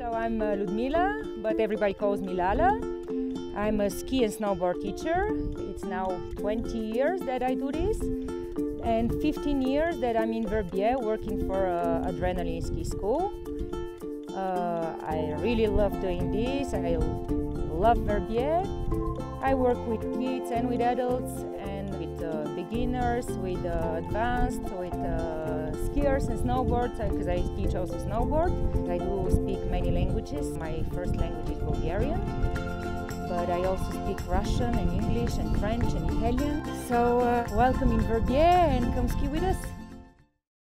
So I'm Ludmilla, but everybody calls me Lala. I'm a ski and snowboard teacher. It's now 20 years that I do this, and 15 years that I'm in Verbier working for Adrenaline Ski School. I really love doing this. I love Verbier. I work with kids and with adults, and with beginners, with advanced, with skiers and snowboards, because I teach also snowboard. I do speak many languages. My first language is Bulgarian, but I also speak Russian and English and French and Italian. So welcome in Verbier and come ski with us.